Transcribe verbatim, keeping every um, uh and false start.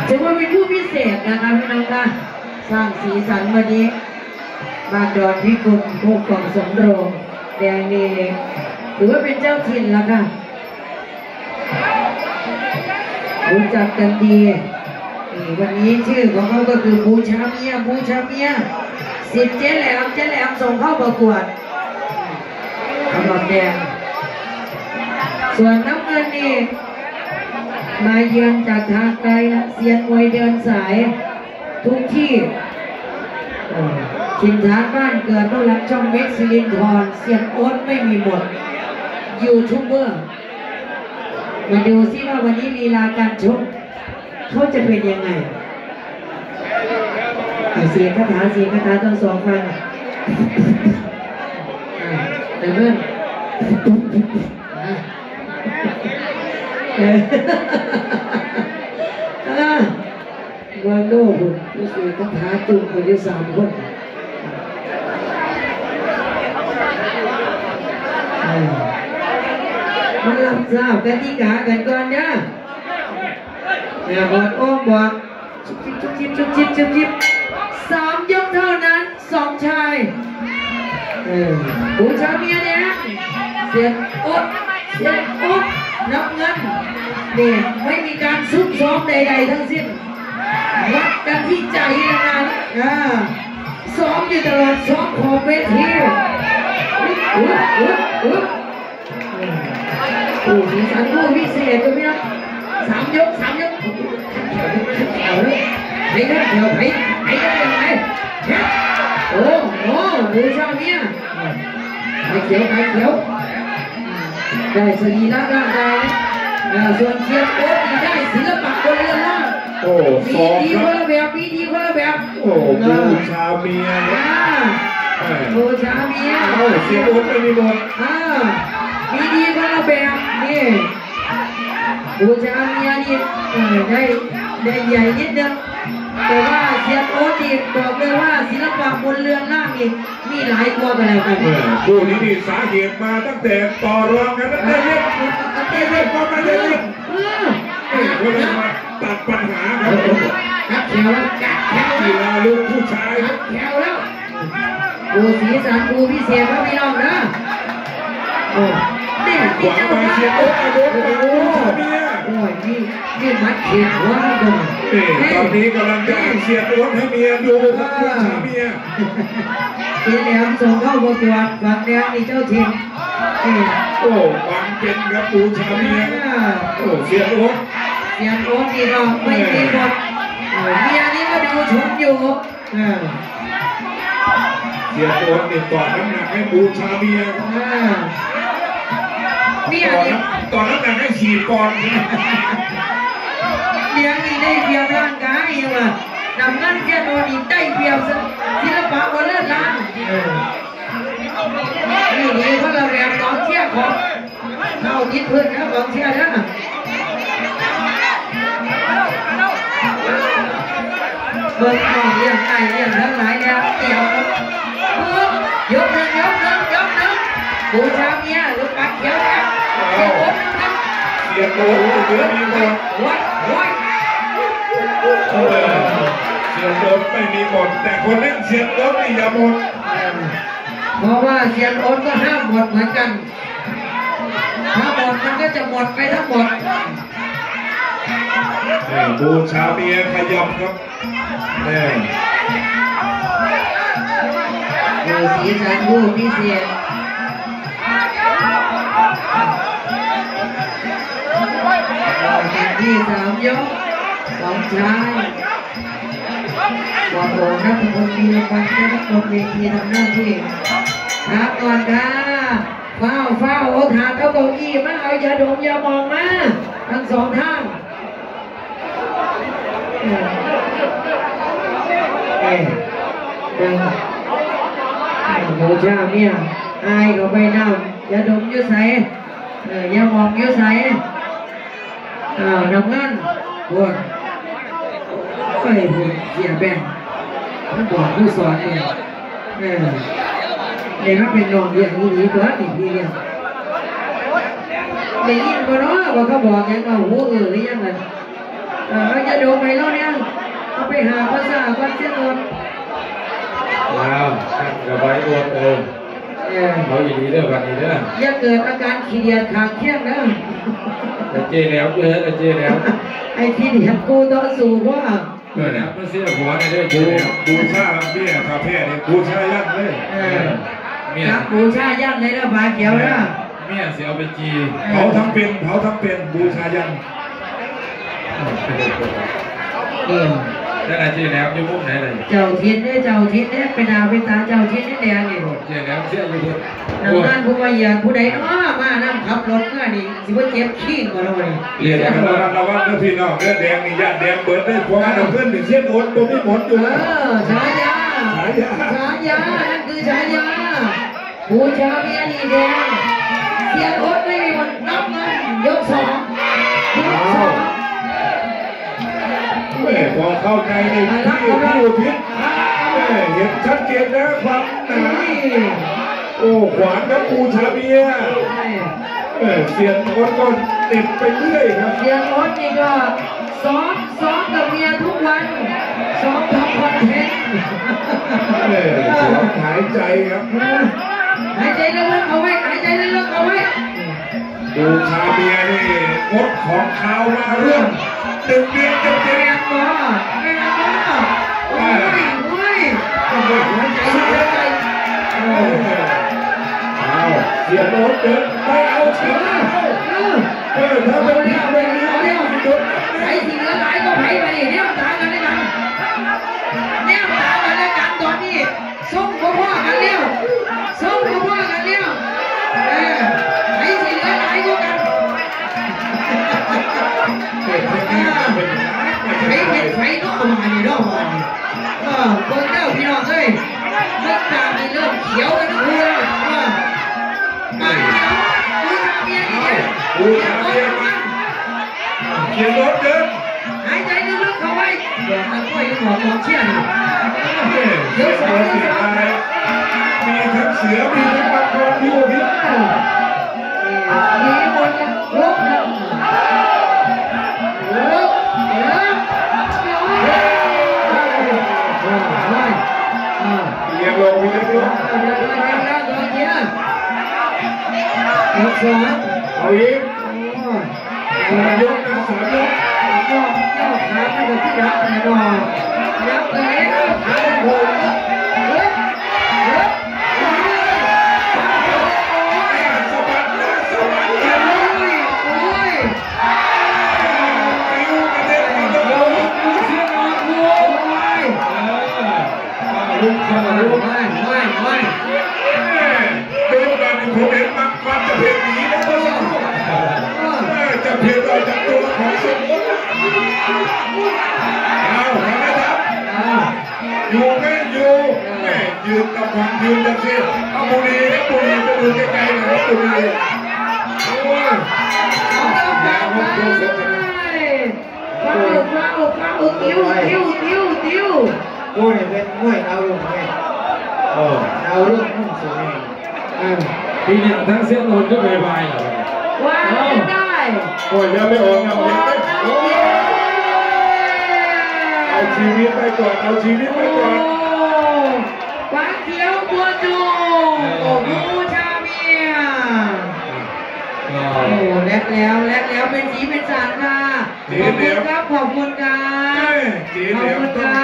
ถือว่าเป็นผู้พิเศษนะคะพี่น้องค่ะสร้างสีสันวันนี้บ้านดอนพิกุลผู้กองสมโรงแดงนี่ถือว่าเป็นเจ้าถิ่นแล้วค่ะรู้จักกันดีวันนี้ชื่อของเขาก็คือบูชาเมียบูชาเมียสิบเจ๊แหลมเจ๊แหลมส่งเข้าประกวดขนมแดงส่วนน้ำเงินนี่มาเยือนจากทางไกลนะเซียนมวยเดินสายทุกที่ชินฐานบ้านเกิดต้องรับช่องเม็กซิลินทรเซียนโอ๊ตไม่มีหมดยูทูบเบอร์มาดูซิว่าวันนี้ลีลาการชกเขาจะเป็นยังไงเสียงคาถาเสียงคาถาต้องสองฟังเดี๋ยวเพื่อนวันโน้บุญผู้สื่อคาถาจุ่มคนที่สามคนมารับทราบกติกากันก่อนนะเนี่ยบอดโอ้บอดชุบชิบชุบชิบชุบชิบชุบชิบสามยกเท่านั้นสองชายเออผู้ชายเมียเนี่ยเสียอดเสียอดนับเงินเนี่ยไม่มีการซุกซ้อมใดๆทั้งสิ้นวัดกันที่ใจนะอ่าซ้อมอยู่ตลอดซ้อมขอบเวทีอุ๊ยอุ๊ยอุ๊ยผู้สีสันผู้พิเศษตัวนี้สามยกสามยกแถวเลยไอ้นั่นแถวไอ้ไอ้นั่นยังไงโอ้โหดูชาวนี้ไอ้เขียวไอ้เขียวได้สรีระร่างกายส่วนเชียร์โอ๊ตได้ศิลปะคนเรือนล่างโอ้มีดีคนละแบบมีดีคนละแบบโอ้บูชาเมียบูชาเมียโอ้เสียโอ๊ตไม่มีหมดมีดีคนละแบบนี่บูชาเมียนี่ได้ได้ใหญ่นิดเดียวแต่ว่าเสียโอ๊ตนี่บอกเลยว่าศิลปะบนเรือนล่างนี่มีหลายตัวกันแล้วกันคู่นี้นี่สาเหตุมาตั้งแต่ต่อรองกันตั้งแต่เล็กตั้งแต่เล็กก็มาเล็กก็เลยมาตัดปัญหาครับกัดแถวแล้วกัดแถวกีฬาลูกผู้ชายกัดแถวแล้วดูสีสันดูพิเศษครับพี่น้องนะโอ้เนี่ยที่จะมาเชียร์โอ๊ตโอ๊ตโอ๊ตเมียโอ้ยนี่นี่มัดเขียนหัวมันก่อนตอนนี้กำลังจะเชียร์โอ๊ตให้เมียดูครับผู้ชายเมียเสียแหลมส่งเข้าประกวดฝั่งแดงนี่เจ้าถิ่นโอ้ฟังเป็นครับผู้ชายเมียโอ้เชียร์โอ๊ตเสียโอ๊ตนี่ก็ไม่มีหมดเมียนี่ก็ดูชมอยู่เชียร์โอ๊ตนี่ต่อน้ำหนักให้ผู้ชายเมียเนี่ยต่อน้ำหนักให้ฉีดก่อนเลี้ยงนี่ได้เปรียบร่างกายยังไงนำเงินเจ้าโดนอีกได้เปรียบศิลปะคนเลิศล้านนี่นี่เขาเราแบบกองเชียร์ของเข้าทิศพื้นนะกองเชียร์นะเบิร์ดกองเลี้ยงไก่เลี้ยงทั้งหลายแล้วเกี่ยวยกหนึ่งยกหนึ่งยกหนึ่งบูชาเมียลูกปัดเขียวแล้วเสียโอ๊ตเยอะมีหมดวัดวัดเสียโอ๊ตไม่มีหมดแต่คนเล่นเสียโอ๊ตนี่อย่าหมดเพราะว่าเสียโอ๊ตก็ห้ามหมดเหมือนกันถ้าหมดมันก็จะหมดไปทั้งหมดบูชาเมียขยับครับนี่ดูสีสันผู้พิเศษที่สามยกสองชายบอกโอ้นักบุญมีรางวัลนักบุญเวทีทำหน้าที่ครับก่อนค่ะเฝ้าเฝ้าโอ้ถาดเอาเก้าอี้มาเอาอย่าดมอย่ามองมาทั้งสองท่านเอ๊ะดังบูชาเมียอายก็ไปน้ำอย่าดมยุ่ใส่อย่ามองยุ่ใส่อ้าวน้ำเงินปวดไปปวดเสียแบงท่านบอกผู้สอนเองเออเนี่ยครับเป็นนอนอย่างนี้ดีกว่าอีกทีเนี่ยได้ยินก็เนาะว่าเขาบอกยังเอาหัวเออหรือยังไงเออจะดูไปแล้วเนี่ยเอาไปหาภาษาก่อนเสียก่อนแล้วกระบายตัวเติมเราอยู่ดีเด้อวันนี้เด้ออย่าเกิดอาการขี้เดียดขางเคียงนะแต่เจแล้วเจอแต่เจแล้วไอ้ที่เดียดกูต้องสู้ว่าเออเนี่ยมันเสียหัวได้ด้วยบูบูชาเบี้ยคาเฟ่เนี่ยบูชายันเลยเมียบูชายันเลยนะบาเขียวนะเมียเสียเอาไปจีเขาทั้งเป็นเขาทั้งเป็นบูชายันเองนั่นแหละจีแล้วอยู่มุมไหนเลยเจ้าทิศเนี่ยเจ้าทิศเนี่ยเป็นอาเป็นตาเจ้าทิศนี่แดงนี่เจีแล้วเสียอยู่บนนั่นผู้ว่าอย่าผู้ใดน้อมานั่งขับรถเมื่อนี่สิว่าเจ็บขี้ก่อนเลยเรียนกันระวังระวังนะพี่น้องเลือดแดงนี่ยาแดงเบิดได้พวกเราเพื่อนถึงเส้นโอนตัวไม่หมดอยู่เออฉายาฉายาฉายานั่นคือฉายาบูชาเมียนี่แดงเสียโอนไม่มีวันนับเงินยกสองยกสองแม่พอเข้าใจในที่ผู้พิษแม่เห็นชัดเจนนะความหนาโอ้ขวานกับปูชาเบียเออเสียงโอ๊ตก็ติดไปเรื่อยครับเสียงโอ๊ตนี่ก็ซ้อมซ้อมกับเมียทุกวันซ้อมทำคอนเทนต์เออหายใจครับหายใจลึกๆเอาไว้หายใจลึกๆเอาไว้ปูชาเบียนี่งดของข้าวมาเรื่องตึงเบียร์ตึงเบียร์ก็ไม่เอาโอ้ยโอ้ยหัวใจหัวใจเอาเสียโน้ตเดินไปเอาเสียเออถ้าเป็นหน้าเป็นหน้าเนี่ยไอ้สิ่งละหลายก็ไผ่ไปเนี่ยตากันได้กันเนี่ยตากันได้กันตอนนี้ส่งพ่อพ่อกันเลี้ยวส่งพ่อพ่อกันเลี้ยวเออไอ้สิ่งละหลายก็กันไอ้เห็ดไฟนอกมานี่นอกมานี่เออคนเจ้าพี่น้องเอ้ยเมื่อตามีเริ่มเขียวกันทุกคนแล้วมาเขียวบูชาเมียนี่บูชาเมียเขียนรถเดินหายใจลึกๆเข้าไว้เดี๋ยวตะก้อยหมอกองเชี่ยนี่เดี๋ยวสองเสียอะไรมีทั้งเสือมีทั้งมังกรที่โอพิษมีหมดลบลบลบเรียงลงมีเล็กน้อยเดี๋ยวเดี๋ยวเดี๋ยวเดี๋ยวเดี๋ยวอีกสองเอาอีกสามยกนะสามยกยกยกขาไม่ได้ที่รักแน่นอนยับเลยขาโผล่เฮ้ยเฮ้ยสะบัดนะสะบัดนะโอ้ยโอ้ยฟิวกระเด็นมาตะโกนลูกเสียงออกลูกโอ้ยลูกเข้าลูกไม่ไม่ไม่เดินมาในผมเห็นมันมันจะเพียงหนีนะเพื่อนจะเพียงเราจากตัวของสมมติเอาเห็นไหมครับอยู่ไม่อยู่แม่ยืนกับความยืนจะเสียเอาบุรีนะบุรีจะดูใกล้ๆหน่อยบุรีโอ้ยยาวมากเลยฟ้าฟ้าฟ้าติ้วติ้วติ้วติ้วมวยเป็นมวยดาวรุ่งไงเออดาวรุ่งมุ่งสูงปีนี้ทั้งเส้นโอนก็ไปไปเหรอว้าวได้โอ้ยยังไม่ออกนะยังไม่เอาชีวิตไปก่อนเอาชีวิตไปก่อนฟ้าเขียวบัวจูบูชาเมียโอ้แลกแล้วแลกแล้วเป็นสีเป็นสารค่ะขอบคุณครับขอบคุณครับขอบคุณครับ